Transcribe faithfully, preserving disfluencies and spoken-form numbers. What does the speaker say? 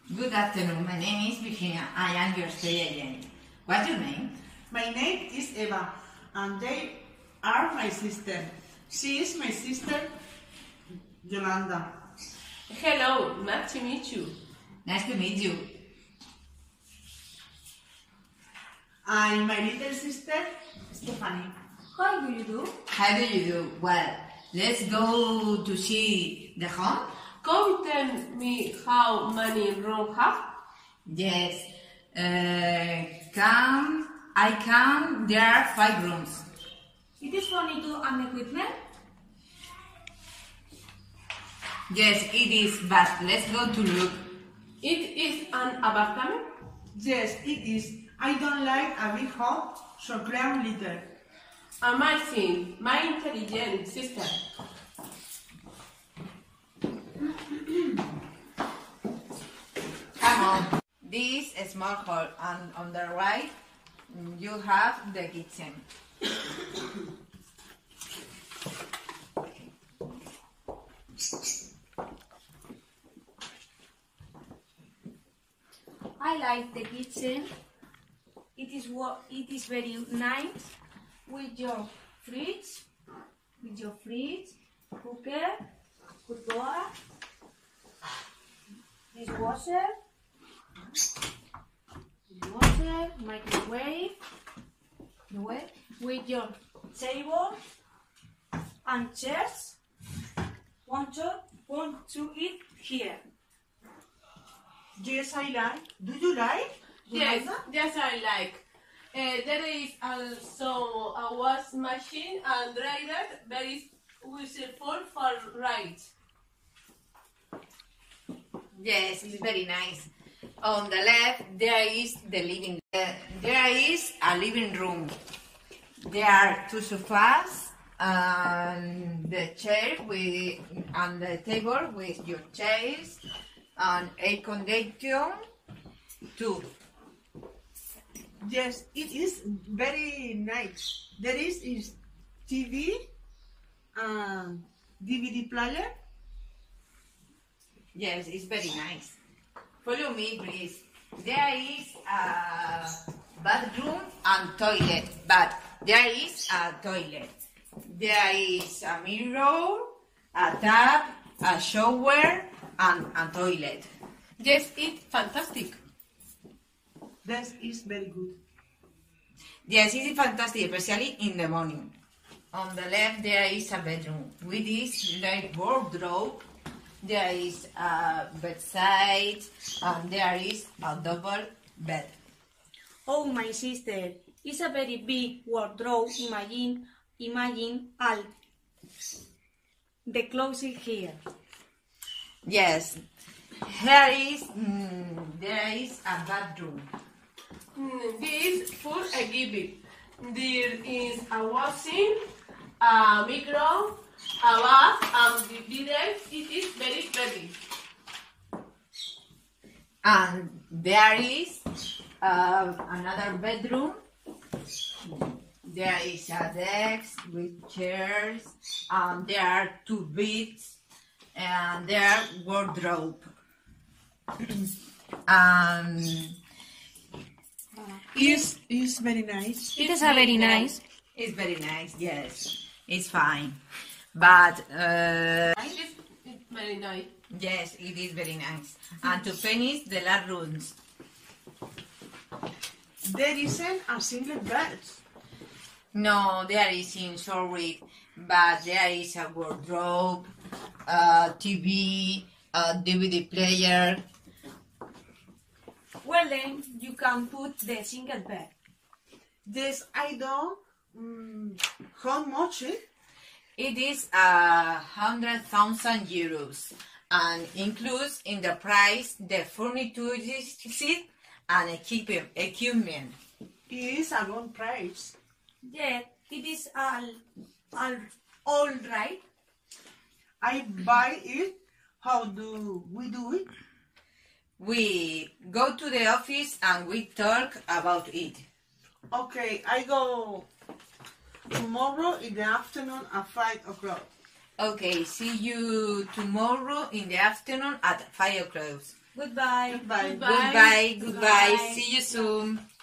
Good afternoon, my name is Virginia. I am your study agent. What's your name? My name is Eva, and they are my sister. She is my sister, Yolanda. Hello, nice to meet you. Nice to meet you. And my little sister, Stephanie. How do you do? How do you do? Well, let's go to see the home. Come tell me how many rooms have? Yes. Uh, come, I come, there are five rooms. It is furniture and equipment? Yes, it is, but let's go to look. It is an apartment? Yes, it is. I don't like a big home, so clear little. Amazing, my intelligent sister. Come on. This is small hall, and on the right, you have the kitchen. I like the kitchen. It is what it is very nice with your fridge, with your fridge, cooker, cooker, dishwasher, dishwasher, microwave, microwave, with your table and chairs. Want to want to eat here? Yes, I like. Do you like? Yes, Yolanda? yes I like. Uh, there is also a wash machine and dryer. There is whistle for right. Yes, it's very nice. On the left, there is the living. Uh, there is a living room. There are two sofas and the chair with and the table with your chairs and air condition too. Yes, it is very nice. There is is T V, and D V D player. Yes, it's very nice. Follow me, please. There is a bathroom and toilet, but there is a toilet. There is a mirror, a tap, a shower, and a toilet. Yes, it's fantastic. That is very good. Yes, it is fantastic, especially in the morning. On the left, there is a bedroom with this like wardrobe. There is a bedside, and there is a double bed. Oh, my sister, it's a very big wardrobe. Imagine, imagine all the clothes here. Yes, here is mm, there is a bathroom. Mm, This full exhibit. There is a washing, a micro, a bath, and the bidet. It is very pretty. And there is uh, another bedroom. There is a desk with chairs, and there are two beds, and there are wardrobe. um, Is is very nice. It is a very nice. it's very nice. Yes, it's fine, but uh, It is it's very nice. yes, it is very nice. And to finish, the last rooms. There isn't a single bed. No, there isn't, sorry, but there is a wardrobe, a T V, a D V D player. Well, then you can put the single bed. Yes, I don't. Um, how much? Eh? It is a hundred thousand euros and includes in the price the furniture and equip- equipment. It is a good price. Yeah, it is all, all, all right. I buy it. How do we do it? We go to the office and we talk about it. Okay, I go tomorrow in the afternoon at five o'clock. Okay, see you tomorrow in the afternoon at five o'clock. Goodbye. Goodbye. Goodbye. Goodbye, goodbye. Bye. See you soon.